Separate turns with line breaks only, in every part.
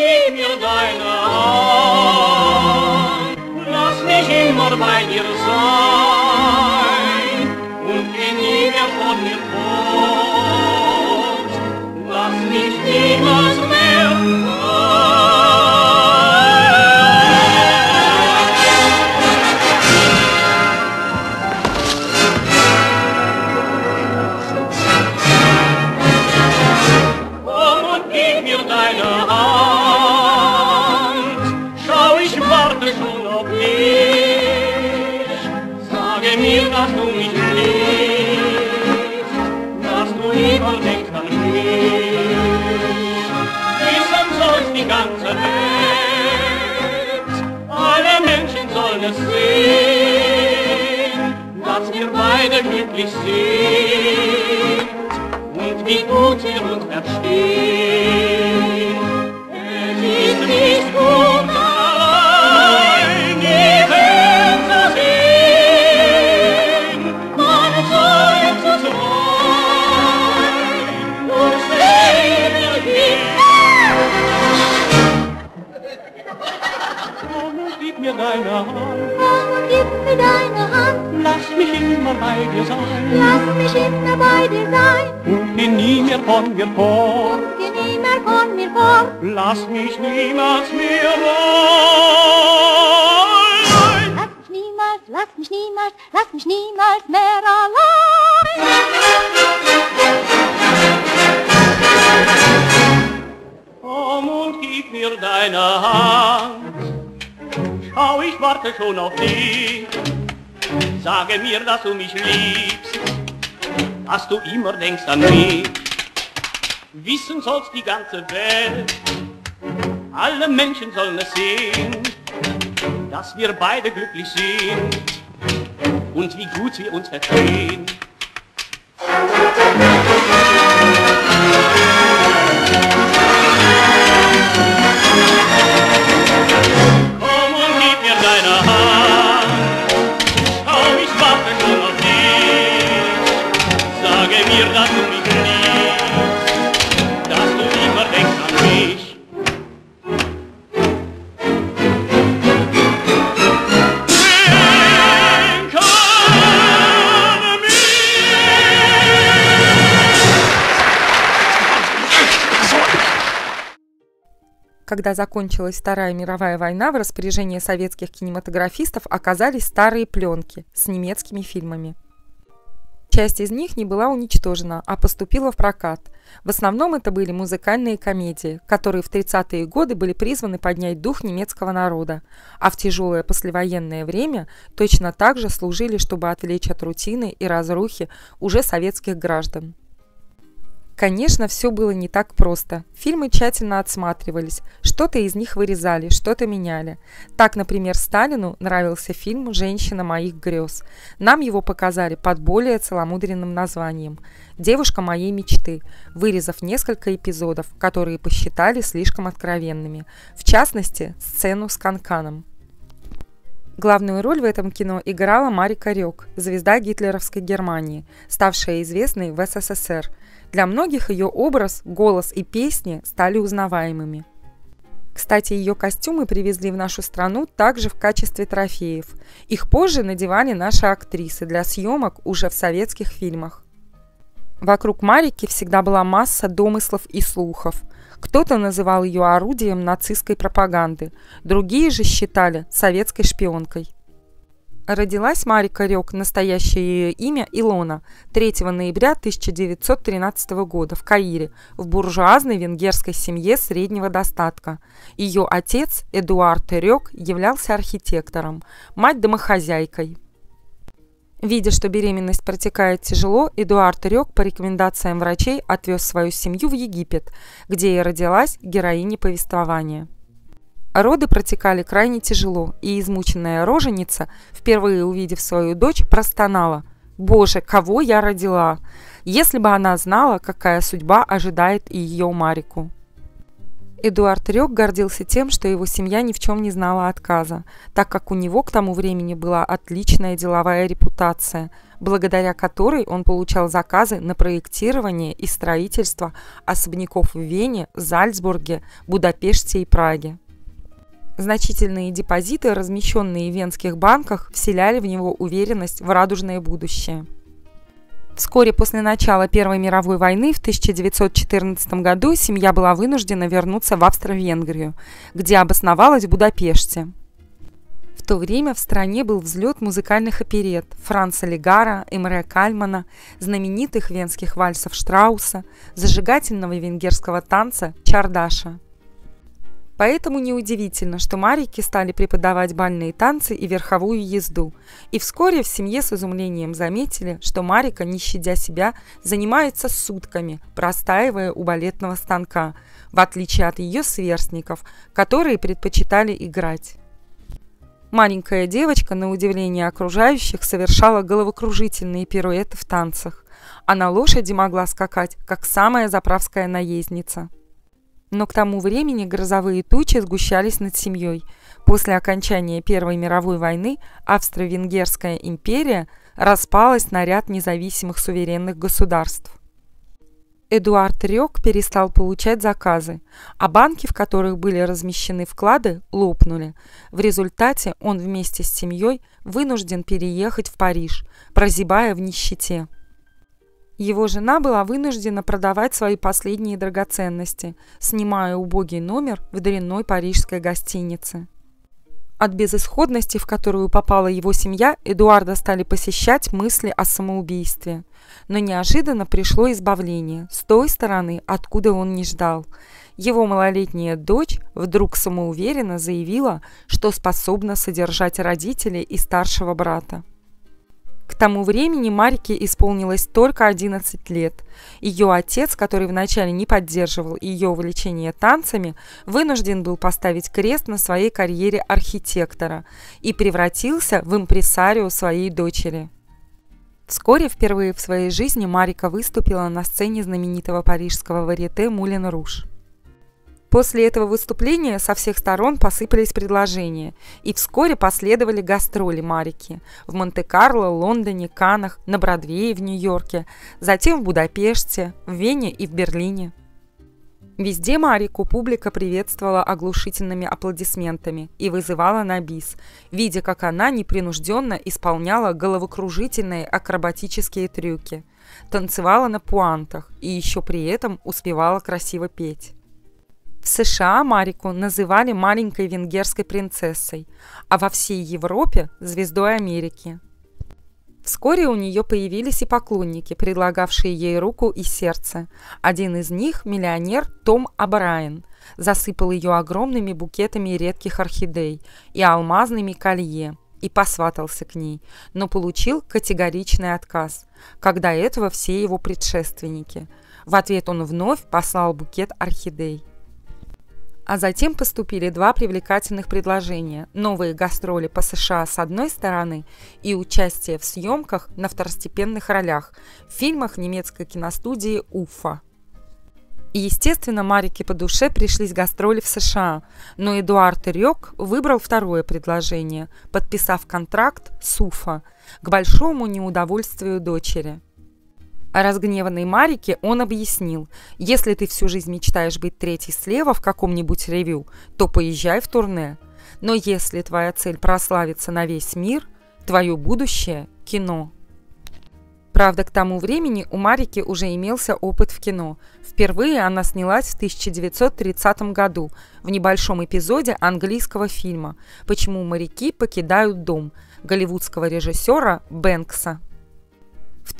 gib mir deine Hand, lass mich immer bei dir sein und geh nie mehr von mir fort, lass mich niemals mehr Komm und gib mir deine Hand, schau, ich warte schon auf dich, sage mir, dass du mich liebst, dass du immer denkst an mich. Wissen soll's die ganze Welt, alle Menschen sollen es sehen, dass wir beide glücklich sind und wie gut wir uns verstehen. Es ist nicht gut allein die Welt zu sehen, man soll zu zweit durchs Leben gehen. Komm und gib mir deine Hand,
Komm und gib mir deine Hand,
lass mich immer bei dir sein,
lass mich immer bei dir sein
und geh nie mehr von mir fort.
und geh nie mehr von mir fort.
Lass mich niemals mehr allein.
Lass mich niemals mehr allein.
Komm und gib mir deine Hand. Schau, ich warte schon auf dich. Sage mir, dass du mich liebst, dass du immer denkst an mich. Wissen soll's die ganze Welt, alle Menschen sollen es sehen, dass wir beide glücklich sind und wie gut wir uns verstehen. Komm und gib mir deine Hand, schau, ich warte schon auf dich, sage mir, dass du mich liebst, dass du immer denkst an mich. Denk an mich.
Когда закончилась Вторая мировая война, в распоряжении советских кинематографистов оказались старые пленки с немецкими фильмами. Часть из них не была уничтожена, а поступила в прокат. В основном это были музыкальные комедии, которые в 30-е годы были призваны поднять дух немецкого народа, а в тяжелое послевоенное время точно так же служили, чтобы отвлечь от рутины и разрухи уже советских граждан. Конечно, все было не так просто. Фильмы тщательно отсматривались, что-то из них вырезали, что-то меняли. Так, например, Сталину нравился фильм «Женщина моих грез». Нам его показали под более целомудренным названием «Девушка моей мечты», вырезав несколько эпизодов, которые посчитали слишком откровенными, в частности, сцену с Канканом. Главную роль в этом кино играла Марика Рёк, звезда гитлеровской Германии, ставшая известной в СССР. Для многих ее образ, голос и песни стали узнаваемыми. Кстати, ее костюмы привезли в нашу страну также в качестве трофеев. Их позже надевали наши актрисы для съемок уже в советских фильмах. Вокруг Марики всегда была масса домыслов и слухов. Кто-то называл ее орудием нацистской пропаганды, другие же считали советской шпионкой. Родилась Марика Рёк, настоящее ее имя Илона, 3 ноября 1913 года в Каире, в буржуазной венгерской семье среднего достатка. Ее отец, Эдуард Рёк, являлся архитектором, мать – домохозяйкой. Видя, что беременность протекает тяжело, Эдуард Рёк по рекомендациям врачей отвез свою семью в Египет, где и родилась героиня повествования. Роды протекали крайне тяжело, и измученная роженица, впервые увидев свою дочь, простонала: «Боже, кого я родила!» Если бы она знала, какая судьба ожидает и ее Марику. Эдуард Рёк гордился тем, что его семья ни в чем не знала отказа, так как у него к тому времени была отличная деловая репутация. благодаря которой он получал заказы на проектирование и строительство особняков в Вене, Зальцбурге, Будапеште и Праге. Значительные депозиты, размещенные в венских банках, вселяли в него уверенность в радужное будущее. Вскоре после начала Первой мировой войны в 1914 году семья была вынуждена вернуться в Австро-Венгрию, где обосновалась в Будапеште. В то время в стране был взлет музыкальных оперет Франца Легара, Эмре Кальмана, знаменитых венских вальсов Штрауса, зажигательного венгерского танца Чардаша. Поэтому неудивительно, что Марике стали преподавать бальные танцы и верховую езду, и вскоре в семье с изумлением заметили, что Марика, не щадя себя, занимается сутками, простаивая у балетного станка, в отличие от ее сверстников, которые предпочитали играть. Маленькая девочка, на удивление окружающих, совершала головокружительные пируэты в танцах, а на лошади могла скакать, как самая заправская наездница. Но к тому времени грозовые тучи сгущались над семьей. После окончания Первой мировой войны Австро-Венгерская империя распалась на ряд независимых суверенных государств. Эдуард Рёк перестал получать заказы, а банки, в которых были размещены вклады, лопнули. В результате он вместе с семьей вынужден переехать в Париж, прозябая в нищете. Его жена была вынуждена продавать свои последние драгоценности, снимая убогий номер в дрянной парижской гостинице. От безысходности, в которую попала его семья, Эдуарда стали посещать мысли о самоубийстве. Но неожиданно пришло избавление с той стороны, откуда он не ждал. Его малолетняя дочь вдруг самоуверенно заявила, что способна содержать родителей и старшего брата. К тому времени Марике исполнилось только 11 лет. Ее отец, который вначале не поддерживал ее увлечение танцами, вынужден был поставить крест на своей карьере архитектора и превратился в импресарио своей дочери. Вскоре впервые в своей жизни Марика выступила на сцене знаменитого парижского варьете «Мулен Руж». После этого выступления со всех сторон посыпались предложения, и вскоре последовали гастроли Марики в Монте-Карло, Лондоне, Каннах, на Бродвее в Нью-Йорке, затем в Будапеште, в Вене и в Берлине. Везде Марику публика приветствовала оглушительными аплодисментами и вызывала на бис, видя, как она непринужденно исполняла головокружительные акробатические трюки, танцевала на пуантах и еще при этом успевала красиво петь. В США Марику называли маленькой венгерской принцессой, а во всей Европе – звездой Америки. Вскоре у нее появились и поклонники, предлагавшие ей руку и сердце. Один из них, миллионер Том О'Брайен, засыпал ее огромными букетами редких орхидей и алмазными колье и посватался к ней, но получил категоричный отказ, как до этого все его предшественники. В ответ он вновь послал букет орхидей. А затем поступили два привлекательных предложения – новые гастроли по США с одной стороны и участие в съемках на второстепенных ролях в фильмах немецкой киностудии «Уфа». И, естественно, Марике по душе пришлись гастроли в США, но Эдуард Рёк выбрал второе предложение, подписав контракт с Уфа, к большому неудовольствию дочери. А разгневанной Марике он объяснил: если ты всю жизнь мечтаешь быть третьей слева в каком-нибудь ревю, то поезжай в турне. Но если твоя цель прославиться на весь мир, твое будущее – кино. Правда, к тому времени у Марики уже имелся опыт в кино. Впервые она снялась в 1930 году в небольшом эпизоде английского фильма «Почему моряки покидают дом» голливудского режиссера Бэнкса. В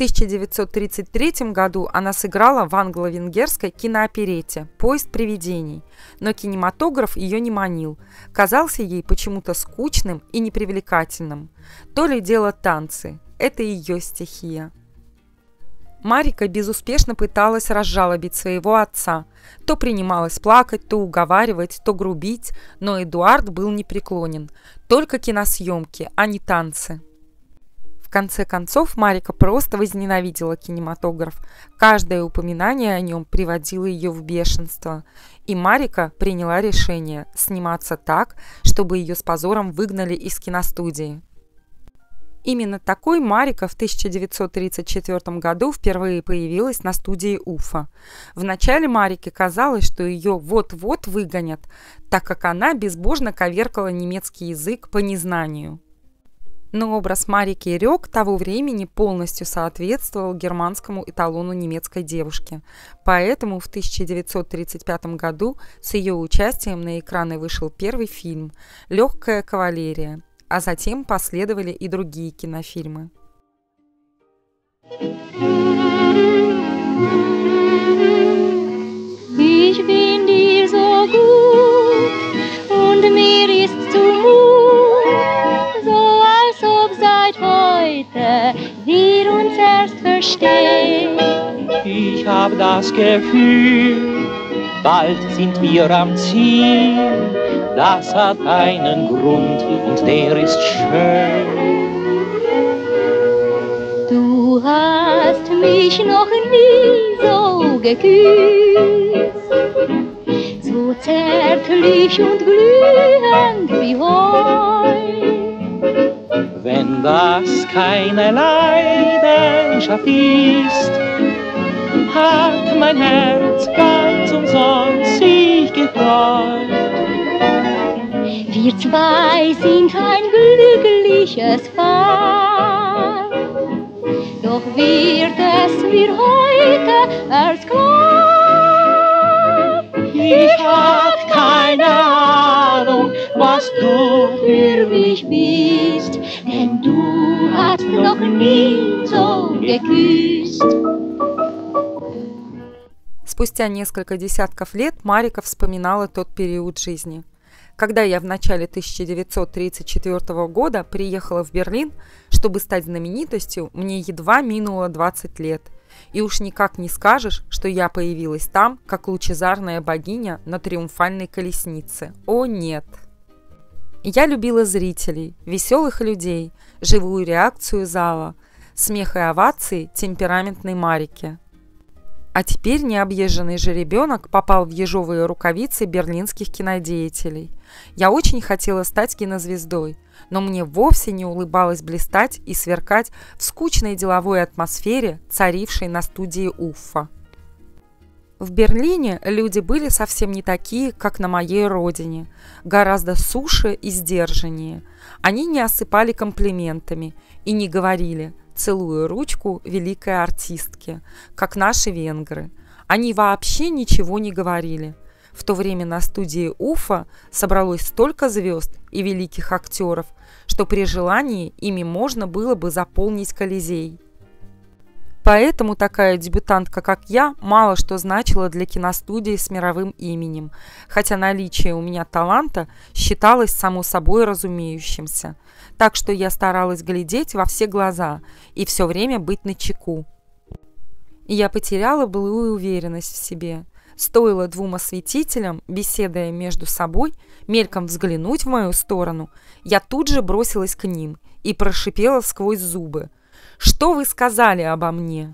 1933 году она сыграла в англо-венгерской кинооперете «Поезд привидений», но кинематограф ее не манил, казался ей почему-то скучным и непривлекательным. То ли дело танцы – это ее стихия. Марика безуспешно пыталась разжалобить своего отца. То принималась плакать, то уговаривать, то грубить, но Эдуард был непреклонен. Только киносъемки, а не танцы. В конце концов, Марика просто возненавидела кинематограф. Каждое упоминание о нем приводило ее в бешенство. И Марика приняла решение сниматься так, чтобы ее с позором выгнали из киностудии. Именно такой Марика в 1934 году впервые появилась на студии Уфа. Вначале Марике казалось, что ее вот-вот выгонят, так как она безбожно коверкала немецкий язык по незнанию. Но образ Марики Рёк того времени полностью соответствовал германскому эталону немецкой девушки. Поэтому в 1935 году с ее участием на экраны вышел первый фильм «Легкая кавалерия», а затем последовали и другие кинофильмы.
Ich bin dir so gut und mir ist zumut, so als ob seit heute wir uns erst verstehen.
Ich hab das Gefühl, bald sind wir am Ziel. Das hat einen Grund und der ist schön.
Du hast mich noch nie so geküsst, so zärtlich und glühend wie heute.
Wenn das keine Leidenschaft ist, hat mein Herz ganz umsonst sich gefreut.
Wir zwei sind ein glückliches Paar, doch wird es mir heute erst klar.
Ich hab keine Ahnung, was du
für mich bist, denn du hast noch nie so geküsst.
Спустя несколько десятков лет Марика вспоминала тот период жизни. Когда я в начале 1934 года приехала в Берлин, чтобы стать знаменитостью, мне едва минуло 20 лет. И уж никак не скажешь, что я появилась там, как лучезарная богиня на триумфальной колеснице. О нет! Я любила зрителей, веселых людей, живую реакцию зала, смех и овации темпераментной Марики. А теперь необъезженный жеребенок попал в ежовые рукавицы берлинских кинодеятелей. Я очень хотела стать кинозвездой, но мне вовсе не улыбалось блистать и сверкать в скучной деловой атмосфере, царившей на студии Уфа. В Берлине люди были совсем не такие, как на моей родине, гораздо суше и сдержаннее. Они не осыпали комплиментами и не говорили «целую ручку великой артистки», как наши венгры. Они вообще ничего не говорили. В то время на студии Уфа собралось столько звезд и великих актеров, что при желании ими можно было бы заполнить Колизей. Поэтому такая дебютантка, как я, мало что значила для киностудии с мировым именем, хотя наличие у меня таланта считалось само собой разумеющимся. Так что я старалась глядеть во все глаза и все время быть начеку. И я потеряла былую уверенность в себе. Стоило двум осветителям, беседуя между собой, мельком взглянуть в мою сторону, я тут же бросилась к ним и прошипела сквозь зубы: «Что вы сказали обо мне?»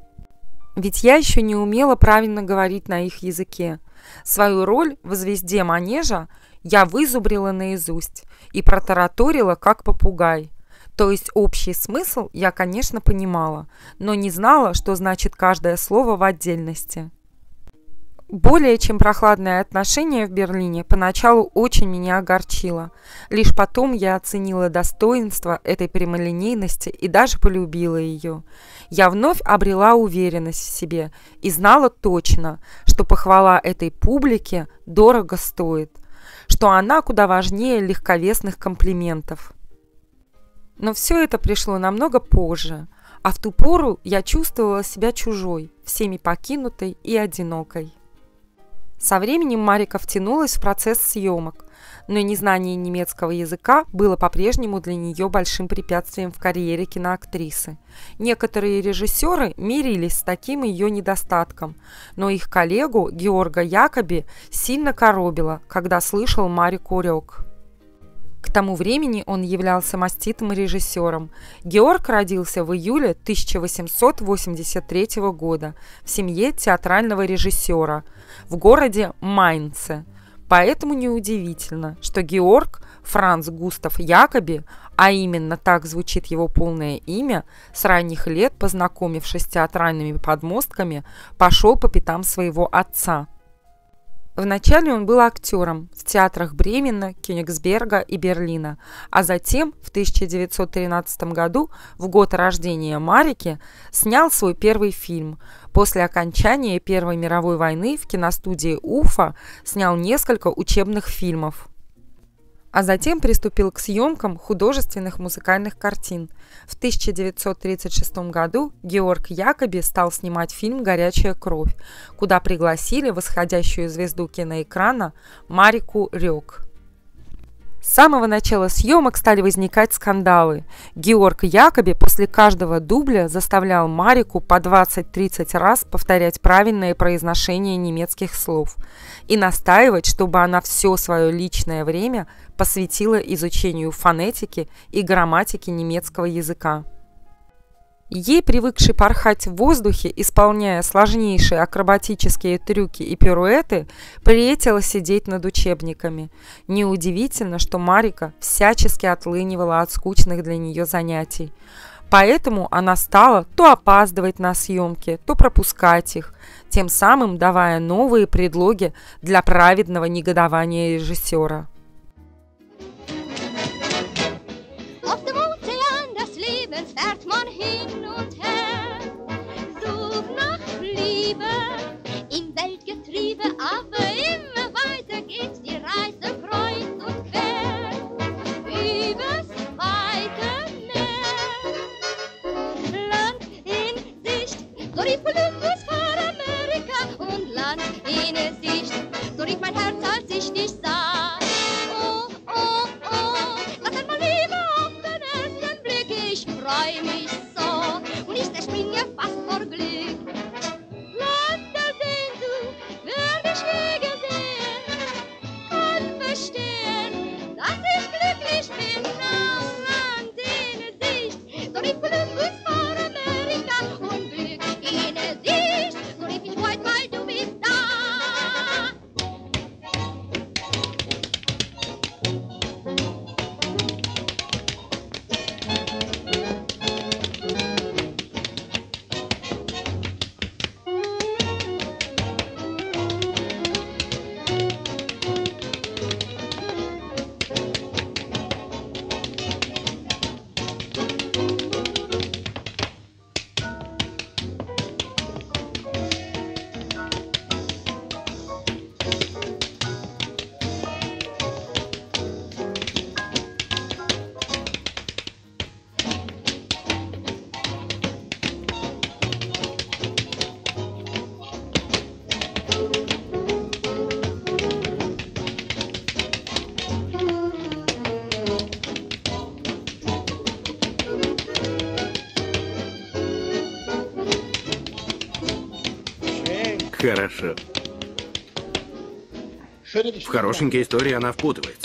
Ведь я еще не умела правильно говорить на их языке. Свою роль в «Звезде манежа» я вызубрила наизусть и протараторила как попугай. То есть общий смысл я, конечно, понимала, но не знала, что значит каждое слово в отдельности. Более чем прохладное отношение в Берлине поначалу очень меня огорчило. Лишь потом я оценила достоинство этой прямолинейности и даже полюбила ее. Я вновь обрела уверенность в себе и знала точно, что похвала этой публике дорого стоит, что она куда важнее легковесных комплиментов. Но все это пришло намного позже, а в ту пору я чувствовала себя чужой, всеми покинутой и одинокой. Со временем Марика втянулась в процесс съемок, но незнание немецкого языка было по-прежнему для нее большим препятствием в карьере киноактрисы. Некоторые режиссеры мирились с таким ее недостатком, но их коллегу Георга Якоби сильно коробило, когда слышал Марику Рёк. К тому времени он являлся маститым режиссером. Георг родился в июле 1883 года в семье театрального режиссера в городе Майнце. Поэтому неудивительно, что Георг Франц Густав Якоби а именно так звучит его полное имя, с ранних лет, познакомившись с театральными подмостками, пошел по пятам своего отца. Вначале он был актером в театрах Бремена, Кёнигсберга и Берлина, а затем в 1913 году, в год рождения Марики, снял свой первый фильм. После окончания Первой мировой войны в киностудии Уфа снял несколько учебных фильмов. А затем приступил к съемкам художественных музыкальных картин. В 1936 году Георг Якоби стал снимать фильм «Горячая кровь», куда пригласили восходящую звезду киноэкрана Марику Рёк. С самого начала съемок стали возникать скандалы. Георг Якоби после каждого дубля заставлял Марику по 20-30 раз повторять правильное произношение немецких слов и настаивать, чтобы она все свое личное время посвятила изучению фонетики и грамматики немецкого языка. Ей, привыкшей порхать в воздухе, исполняя сложнейшие акробатические трюки и пируэты, претело сидеть над учебниками. Неудивительно, что Марика всячески отлынивала от скучных для нее занятий. Поэтому она стала то опаздывать на съемки, то пропускать их, тем самым давая новые предлоги для праведного негодования режиссера.
Fährt man hin und her, sucht nach Liebe im Weltgetriebe, aber immer weiter geht die Reise kreuz und quer, übers weite Meer. Land in Sicht, so rief Kolumbus vor Amerika, und Land in Sicht, so rief mein Herz, als ich dich sah. Oh, oh, oh, das hat man Liebe auf den ersten Blick, ich freu mich so, und ich zerspringe fast vor Glück. Land der Sehnsucht, wer dich je gesehen, kann verstehen, dass ich glücklich bin. Now Land in Sicht, so rief Kolumbus vor Amerika, und Glück in Sicht, so rief ich weit, weil du bist da.
Хорошо. В хорошенькой истории она впутывается.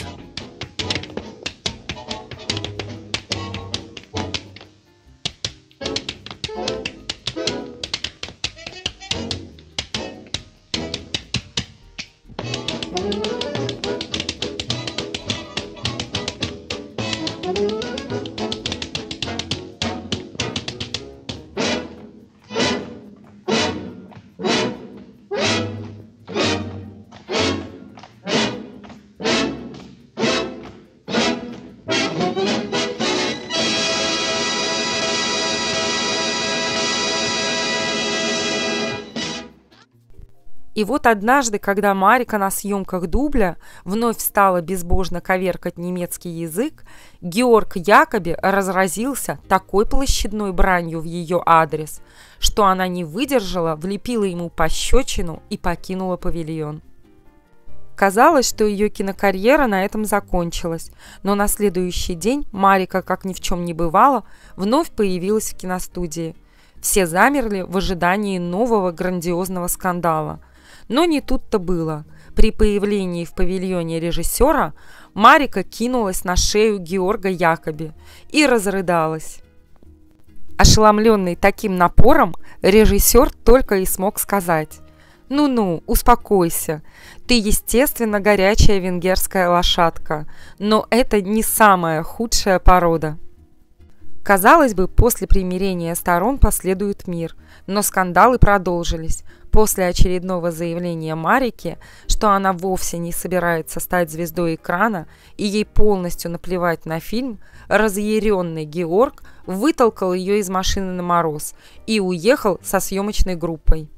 И вот однажды, когда Марика на съемках дубля вновь стала безбожно коверкать немецкий язык, Георг Якоби разразился такой площадной бранью в ее адрес, что она не выдержала, влепила ему пощечину и покинула павильон. Казалось, что ее кинокарьера на этом закончилась, но на следующий день Марика, как ни в чем не бывало, вновь появилась в киностудии. Все замерли в ожидании нового грандиозного скандала. Но не тут-то было. При появлении в павильоне режиссера Марика кинулась на шею Георга Якоби и разрыдалась. Ошеломленный таким напором, режиссер только и смог сказать: Ну-ну, успокойся. Ты, естественно, горячая венгерская лошадка, но это не самая худшая порода. Казалось бы, после примирения сторон последует мир, но скандалы продолжились. После очередного заявления Марики, что она вовсе не собирается стать звездой экрана и ей полностью наплевать на фильм, разъяренный Георг вытолкал ее из машины на мороз и уехал со съемочной группой.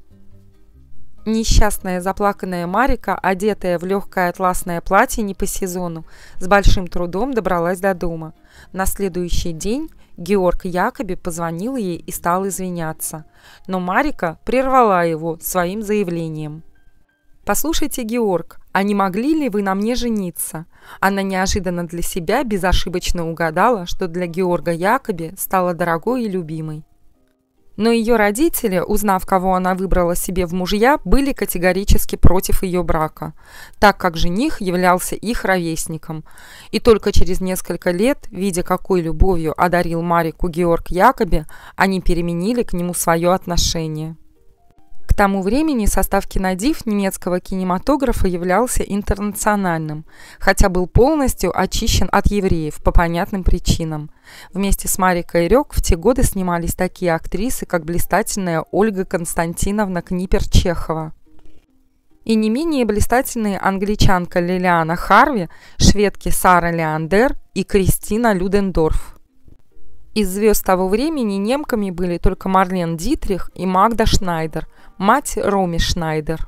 Несчастная заплаканная Марика, одетая в легкое атласное платье не по сезону, с большим трудом добралась до дома. На следующий день Георг Якоби позвонил ей и стал извиняться, но Марика прервала его своим заявлением. «Послушайте, Георг, а не могли ли вы на мне жениться?» Она неожиданно для себя безошибочно угадала, что для Георга Якоби стала дорогой и любимой. Но ее родители, узнав, кого она выбрала себе в мужья, были категорически против ее брака, так как жених являлся их ровесником. И только через несколько лет, видя, какой любовью одарил Марику Георг Якоби, они переменили к нему свое отношение. К тому времени состав кинодив немецкого кинематографа являлся интернациональным, хотя был полностью очищен от евреев по понятным причинам. Вместе с Марикой Рёк в те годы снимались такие актрисы, как блистательная Ольга Константиновна Книпер-Чехова и не менее блистательные англичанка Лилиана Харви, шведки Сара Леандер и Кристина Людендорф. Из звезд того времени немками были только Марлен Дитрих и Магда Шнайдер, мать Роми Шнайдер.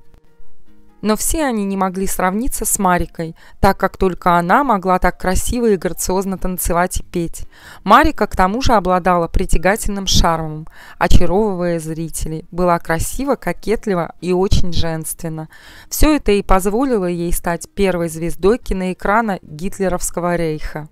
Но все они не могли сравниться с Марикой, так как только она могла так красиво и грациозно танцевать и петь. Марика к тому же обладала притягательным шармом, очаровывая зрителей, была красива, кокетлива и очень женственна. Все это и позволило ей стать первой звездой киноэкрана гитлеровского рейха.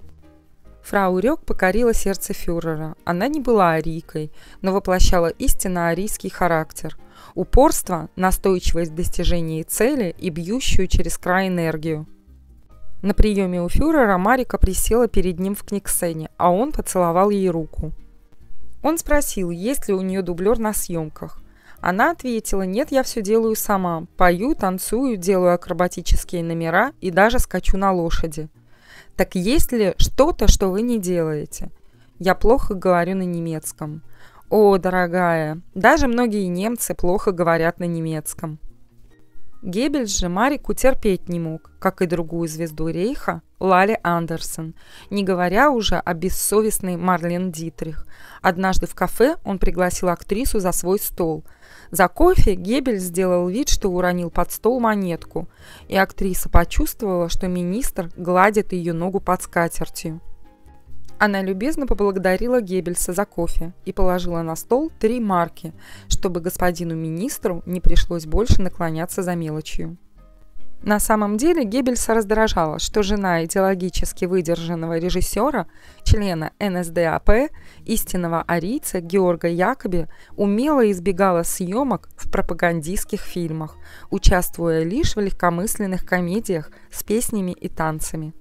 Фрау Рёк покорила сердце фюрера. Она не была арийкой, но воплощала истинно арийский характер. Упорство, настойчивость в достижении цели и бьющую через край энергию. На приеме у фюрера Марика присела перед ним в книгсцене, а он поцеловал ей руку. Он спросил, есть ли у нее дублер на съемках. Она ответила, нет, я все делаю сама. Пою, танцую, делаю акробатические номера и даже скачу на лошади. Так есть ли что-то, что вы не делаете? Я плохо говорю на немецком. О, дорогая, даже многие немцы плохо говорят на немецком. Геббельс же Марику терпеть не мог, как и другую звезду рейха, Лали Андерсон, не говоря уже о бессовестной Марлен Дитрих. Однажды в кафе он пригласил актрису за свой стол. За кофе Геббельс сделал вид, что уронил под стол монетку, и актриса почувствовала, что министр гладит ее ногу под скатертью. Она любезно поблагодарила Геббельса за кофе и положила на стол 3 марки, чтобы господину министру не пришлось больше наклоняться за мелочью. На самом деле Геббельса раздражало, что жена идеологически выдержанного режиссера, члена НСДАП, истинного арийца Георга Якоби, умело избегала съемок в пропагандистских фильмах, участвуя лишь в легкомысленных комедиях с песнями и танцами.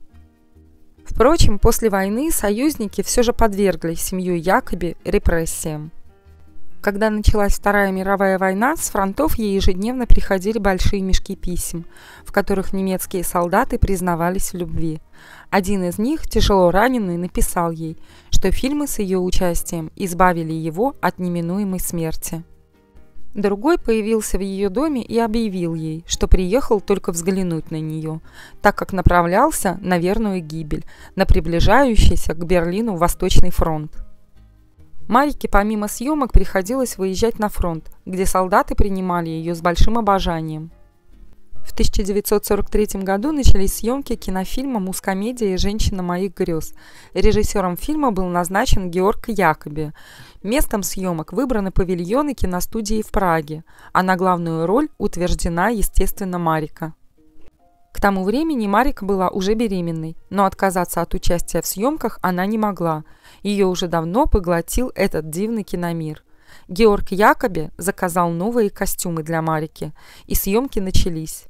Впрочем, после войны союзники все же подвергли семью Якоби репрессиям. Когда началась Вторая мировая война, с фронтов ей ежедневно приходили большие мешки писем, в которых немецкие солдаты признавались в любви. Один из них, тяжело раненый, написал ей, что фильмы с ее участием избавили его от неминуемой смерти. Другой появился в ее доме и объявил ей, что приехал только взглянуть на нее, так как направлялся на верную гибель, на приближающийся к Берлину Восточный фронт. Марике помимо съемок приходилось выезжать на фронт, где солдаты принимали ее с большим обожанием. В 1943 году начались съемки кинофильма «Мускомедия. Женщина моих грез». Режиссером фильма был назначен Георг Якоби. Местом съемок выбраны павильоны киностудии в Праге, а на главную роль утверждена, естественно, Марика. К тому времени Марика была уже беременной, но отказаться от участия в съемках она не могла. Ее уже давно поглотил этот дивный киномир. Георг Якоби заказал новые костюмы для Марики, и съемки начались.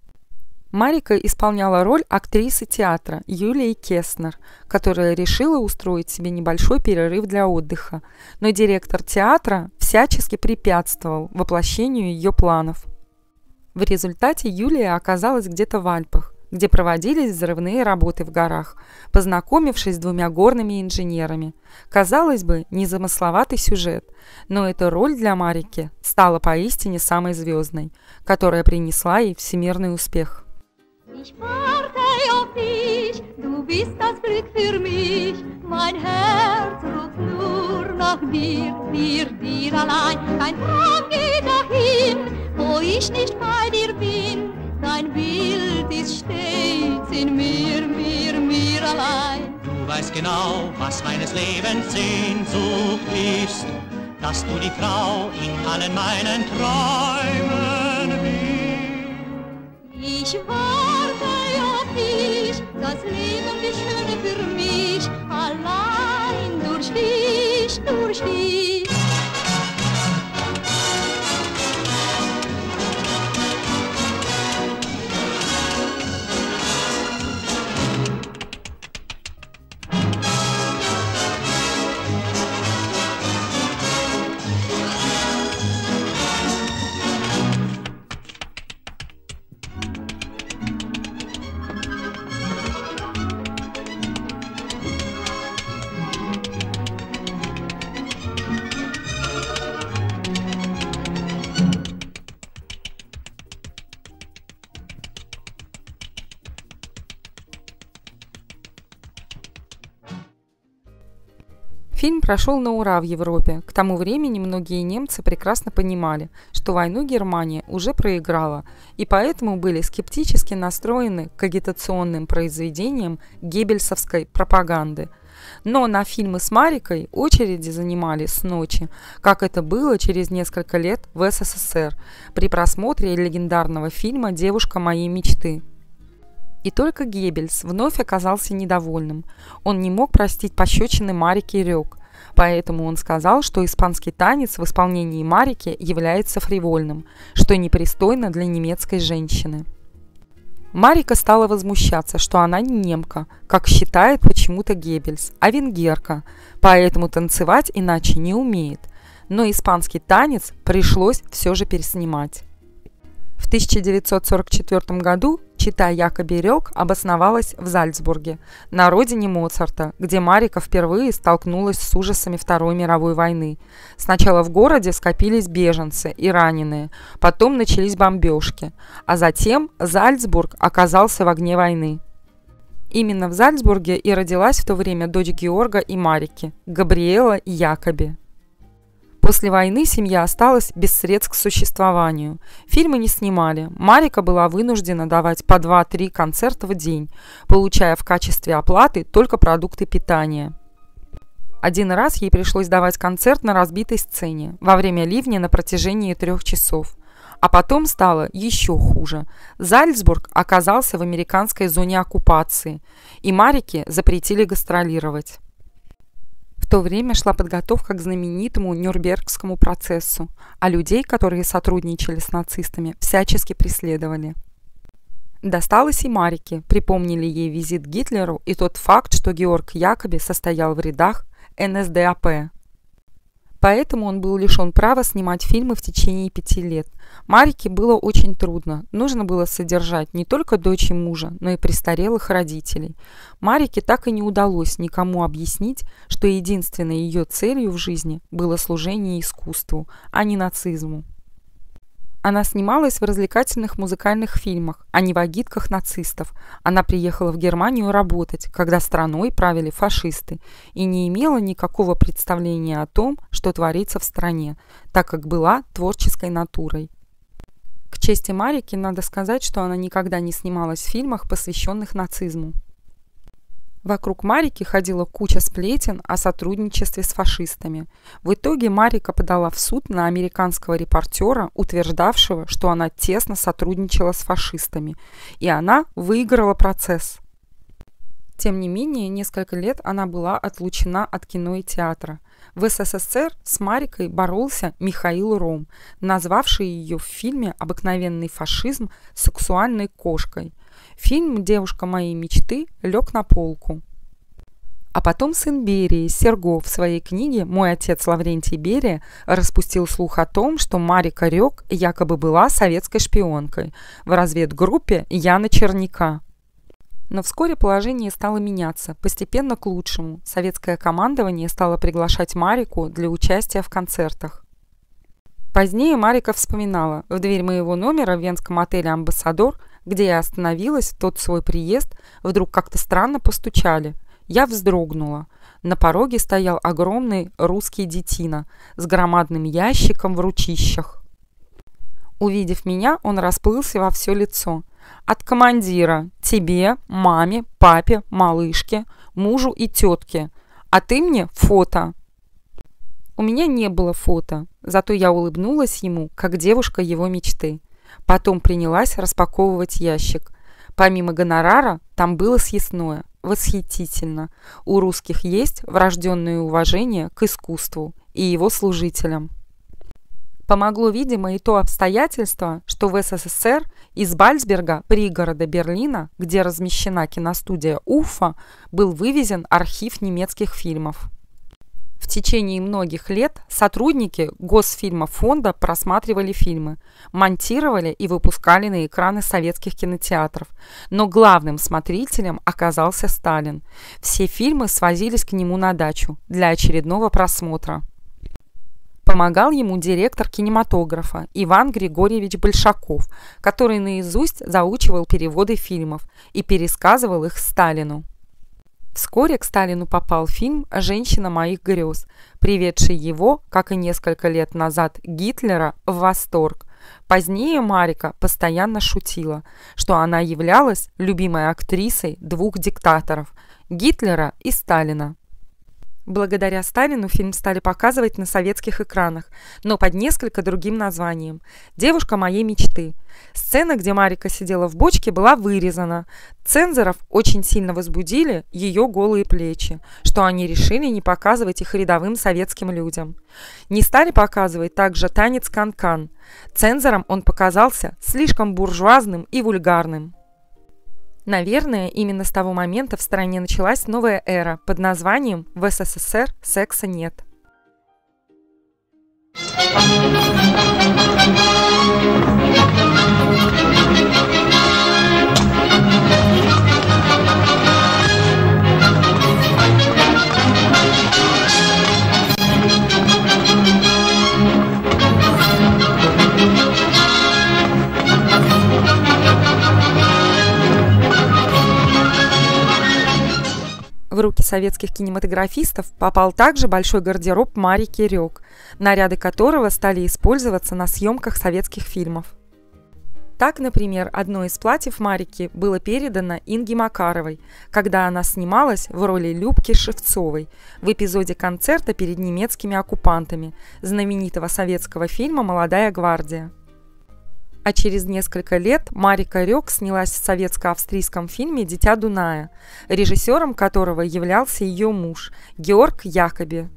Марика исполняла роль актрисы театра Юлии Кеснер, которая решила устроить себе небольшой перерыв для отдыха, но директор театра в всячески препятствовал воплощению ее планов. В результате Юлия оказалась где-то в Альпах, где проводились взрывные работы в горах, познакомившись с двумя горными инженерами. Казалось бы, незамысловатый сюжет, но эта роль для Марики стала поистине самой звездной, которая принесла ей всемирный успех.
Ich warte auf dich, du bist das Glück für mich. Mein Herz ruft nur nach dir, dir allein. Kein Traum geht dahin, wo ich nicht bei dir bin. Dein Bild ist stets in mir allein.
Du weißt genau, was meines Lebens Sehnsucht ist, dass du die Frau in allen meinen Träumen bist.
Ich warte auf dich, das Leben wie Schöne für mich, allein durch dich, durch dich.
Фильм прошел на ура в Европе. К тому времени многие немцы прекрасно понимали, что войну Германия уже проиграла, и поэтому были скептически настроены к агитационным произведениям геббельсовской пропаганды. Но на фильмы с Марикой очереди занимали с ночи, как это было через несколько лет в СССР при просмотре легендарного фильма «Девушка моей мечты». И только Геббельс вновь оказался недовольным. Он не мог простить пощечины Марике Рёк, поэтому он сказал, что испанский танец в исполнении Марики является фривольным, что непристойно для немецкой женщины. Марика стала возмущаться, что она не немка, как считает почему-то Геббельс, а венгерка, поэтому танцевать иначе не умеет. Но испанский танец пришлось все же переснимать. В 1944 году чета Якоби Рёк обосновалась в Зальцбурге, на родине Моцарта, где Марика впервые столкнулась с ужасами Второй мировой войны. Сначала в городе скопились беженцы и раненые, потом начались бомбежки, а затем Зальцбург оказался в огне войны. Именно в Зальцбурге и родилась в то время дочь Георга и Марики, Габриэла и Якоби. После войны семья осталась без средств к существованию. Фильмы не снимали. Марика была вынуждена давать по 2-3 концерта в день, получая в качестве оплаты только продукты питания. Один раз ей пришлось давать концерт на разбитой сцене во время ливня на протяжении 3 часов. А потом стало еще хуже. Зальцбург оказался в американской зоне оккупации, и Марике запретили гастролировать. В то время шла подготовка к знаменитому Нюрнбергскому процессу, а людей, которые сотрудничали с нацистами, всячески преследовали. Досталось и Марике, припомнили ей визит к Гитлеру и тот факт, что Георг Якоби состоял в рядах НСДАП. Поэтому он был лишен права снимать фильмы в течение 5 лет. Марике было очень трудно. Нужно было содержать не только дочь и мужа, но и престарелых родителей. Марике так и не удалось никому объяснить, что единственной ее целью в жизни было служение искусству, а не нацизму. Она снималась в развлекательных музыкальных фильмах, а не в агитках нацистов. Она приехала в Германию работать, когда страной правили фашисты, и не имела никакого представления о том, что творится в стране, так как была творческой натурой. К чести Марики надо сказать, что она никогда не снималась в фильмах, посвященных нацизму. Вокруг Марики ходила куча сплетен о сотрудничестве с фашистами. В итоге Марика подала в суд на американского репортера, утверждавшего, что она тесно сотрудничала с фашистами, и она выиграла процесс. Тем не менее, несколько лет она была отлучена от кино и театра. В СССР с Марикой боролся Михаил Ром, назвавший ее в фильме «Обыкновенный фашизм» сексуальной кошкой. Фильм «Девушка моей мечты» лег на полку. А потом сын Берии, Серго, в своей книге «Мой отец Лаврентий Берия» распустил слух о том, что Марика Рёк якобы была советской шпионкой в разведгруппе Яна Черняка. Но вскоре положение стало меняться, постепенно к лучшему. Советское командование стало приглашать Марику для участия в концертах. Позднее Марика вспоминала: в дверь моего номера в венском отеле «Амбассадор», где я остановилась в тот свой приезд, вдруг как-то странно постучали. Я вздрогнула. На пороге стоял огромный русский детина с громадным ящиком в ручищах. Увидев меня, он расплылся во все лицо. «От командира. Тебе, маме, папе, малышке, мужу и тетке. А ты мне фото». У меня не было фото, зато я улыбнулась ему, как девушка его мечты. Потом принялась распаковывать ящик. Помимо гонорара, там было съестное. Восхитительно. У русских есть врожденное уважение к искусству и его служителям. Помогло, видимо, и то обстоятельство, что в СССР из Бальцберга, пригорода Берлина, где размещена киностудия Уфа, был вывезен архив немецких фильмов. В течение многих лет сотрудники Госфильмофонда просматривали фильмы, монтировали и выпускали на экраны советских кинотеатров. Но главным смотрителем оказался Сталин. Все фильмы свозились к нему на дачу для очередного просмотра. Помогал ему директор кинематографа Иван Григорьевич Большаков, который наизусть заучивал переводы фильмов и пересказывал их Сталину. Вскоре к Сталину попал фильм «Женщина моих грез», приведший его, как и несколько лет назад Гитлера, в восторг. Позднее Марика постоянно шутила, что она являлась любимой актрисой двух диктаторов – Гитлера и Сталина. Благодаря Сталину фильм стали показывать на советских экранах, но под несколько другим названием. «Девушка моей мечты». Сцена, где Марика сидела в бочке, была вырезана. Цензоров очень сильно возбудили ее голые плечи, что они решили не показывать их рядовым советским людям. Не стали показывать также танец канкан. Цензорам он показался слишком буржуазным и вульгарным. Наверное, именно с того момента в стране началась новая эра под названием «В СССР секса нет». В руки советских кинематографистов попал также большой гардероб Марики Рёк, наряды которого стали использоваться на съемках советских фильмов. Так, например, одно из платьев Марики было передано Инге Макаровой, когда она снималась в роли Любки Шевцовой в эпизоде концерта перед немецкими оккупантами знаменитого советского фильма «Молодая гвардия». А через несколько лет Марика Рёк снялась в советско-австрийском фильме «Дитя Дуная», режиссером которого являлся ее муж Георг Якоби.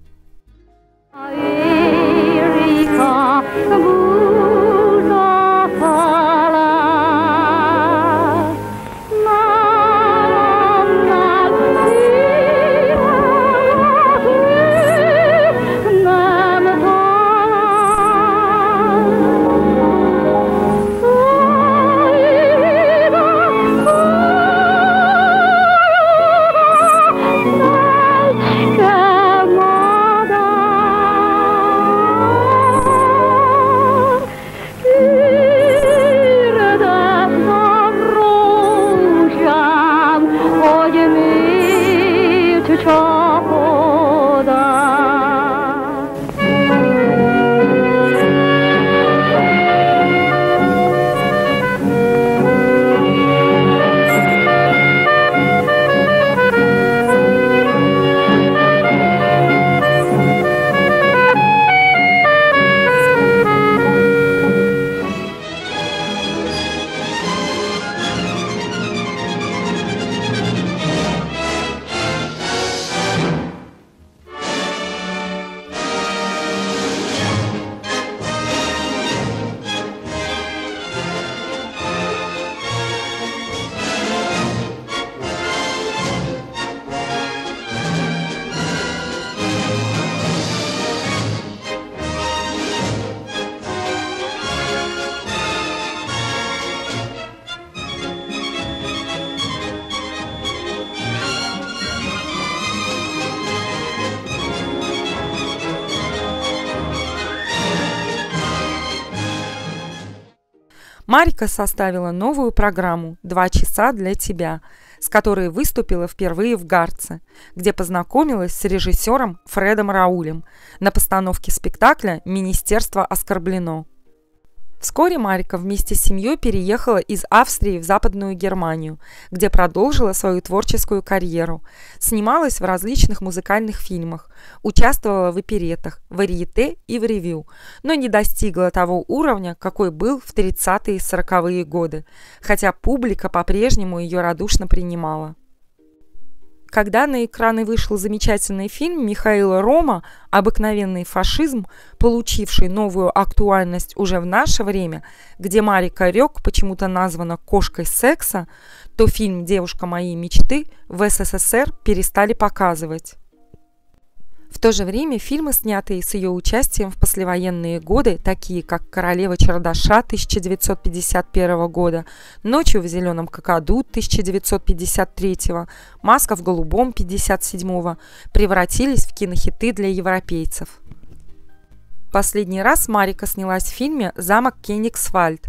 Марика составила новую программу «2 часа для тебя», с которой выступила впервые в Гарце, где познакомилась с режиссером Фредом Раулем на постановке спектакля «Министерство оскорблено». Вскоре Марика вместе с семьей переехала из Австрии в Западную Германию, где продолжила свою творческую карьеру. Снималась в различных музыкальных фильмах, участвовала в опереттах, варьете и в ревю, но не достигла того уровня, какой был в 30-е и 40-е годы, хотя публика по-прежнему ее радушно принимала. Когда на экраны вышел замечательный фильм Михаила Рома «Обыкновенный фашизм», получивший новую актуальность уже в наше время, где Марика Рёк почему-то названа «кошкой секса», то фильм «Девушка моей мечты» в СССР перестали показывать. В то же время фильмы, снятые с ее участием в послевоенные годы, такие как «Королева Чардаша» 1951 года, «Ночью в зеленом какаду» 1953, «Маска в голубом» 1957, превратились в кинохиты для европейцев. Последний раз Марика снялась в фильме «Замок Кенигсвальд»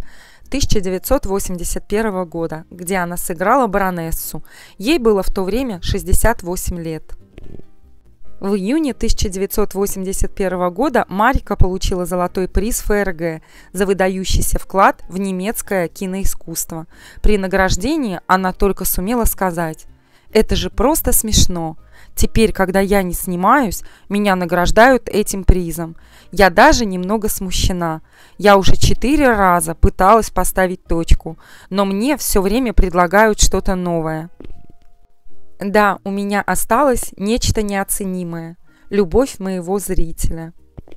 1981 года, где она сыграла баронессу. Ей было в то время 68 лет. В июне 1981 года Марика получила золотой приз ФРГ за выдающийся вклад в немецкое киноискусство. При награждении она только сумела сказать: «Это же просто смешно. Теперь, когда я не снимаюсь, меня награждают этим призом. Я даже немного смущена. Я уже 4 раза пыталась поставить точку, но мне все время предлагают что-то новое». Да, у меня осталось нечто неоценимое – любовь моего зрителя.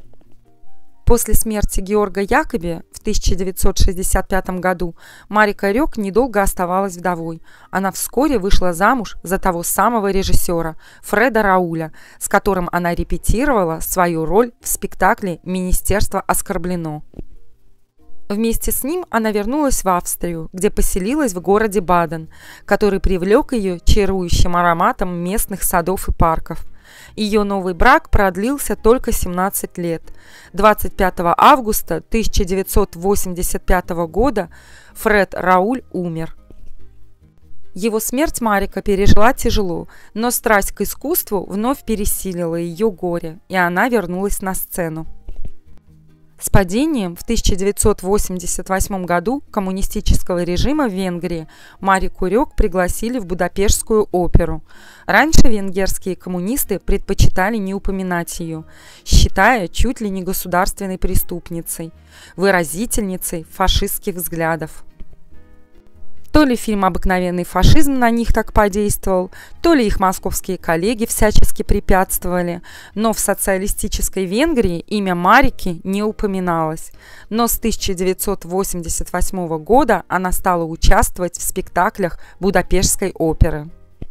После смерти Георга Якоби в 1965 году Марика Рёк недолго оставалась вдовой. Она вскоре вышла замуж за того самого режиссера Фреда Рауля, с которым она репетировала свою роль в спектакле «Министерство оскорблено». Вместе с ним она вернулась в Австрию, где поселилась в городе Баден, который привлек ее чарующим ароматом местных садов и парков. Ее новый брак продлился только 17 лет. 25 августа 1985 года Фред Рауль умер. Его смерть Марика пережила тяжело, но страсть к искусству вновь пересилила ее горе, и она вернулась на сцену. С падением в 1988 году коммунистического режима в Венгрии Марику Рёк пригласили в Будапештскую оперу. Раньше венгерские коммунисты предпочитали не упоминать ее, считая чуть ли не государственной преступницей, выразительницей фашистских взглядов. То ли фильм «Обыкновенный фашизм» на них так подействовал, то ли их московские коллеги всячески препятствовали, но в социалистической Венгрии имя Марики не упоминалось. Но с 1988 года она стала участвовать в спектаклях Будапештской оперы.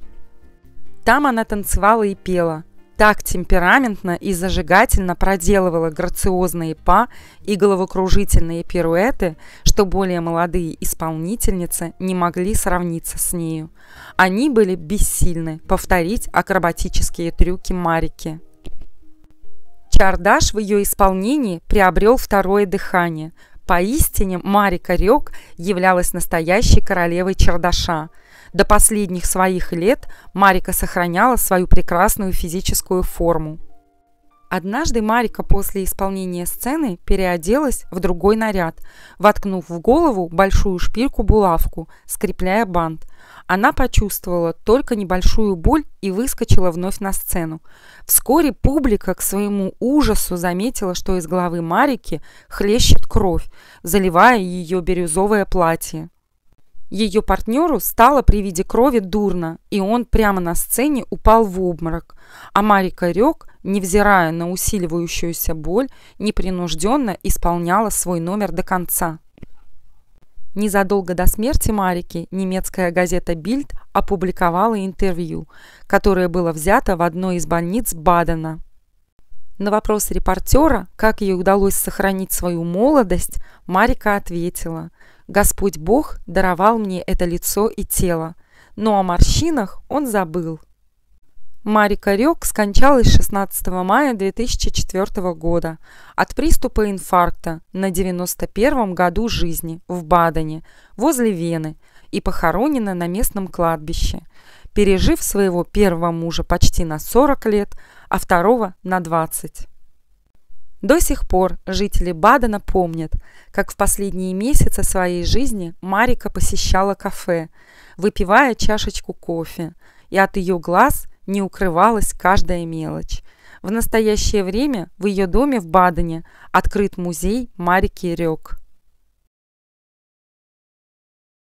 Там она танцевала и пела. Так темпераментно и зажигательно проделывала грациозные па и головокружительные пируэты, что более молодые исполнительницы не могли сравниться с нею. Они были бессильны повторить акробатические трюки Марики. Чардаш в ее исполнении приобрел второе дыхание. Поистине Марика Рёк являлась настоящей королевой Чардаша. До последних своих лет Марика сохраняла свою прекрасную физическую форму. Однажды Марика после исполнения сцены переоделась в другой наряд, воткнув в голову большую шпильку-булавку, скрепляя бант. Она почувствовала только небольшую боль и выскочила вновь на сцену. Вскоре публика к своему ужасу заметила, что из головы Марики хлещет кровь, заливая ее бирюзовое платье. Ее партнеру стало при виде крови дурно, и он прямо на сцене упал в обморок, а Марика Рёк, невзирая на усиливающуюся боль, непринужденно исполняла свой номер до конца. Незадолго до смерти Марики немецкая газета «Бильд» опубликовала интервью, которое было взято в одной из больниц Бадена. На вопрос репортера, как ей удалось сохранить свою молодость, Марика ответила: «Господь Бог даровал мне это лицо и тело, но о морщинах он забыл». Марика Рёк скончалась 16 мая 2004 года от приступа инфаркта на 91-м году жизни в Бадене, возле Вены, и похоронена на местном кладбище, пережив своего первого мужа почти на 40 лет, а второго на 20. До сих пор жители Бадена помнят, как в последние месяцы своей жизни Марика посещала кафе, выпивая чашечку кофе, и от ее глаз не укрывалась каждая мелочь. В настоящее время в ее доме в Бадене открыт музей Марики Рёк.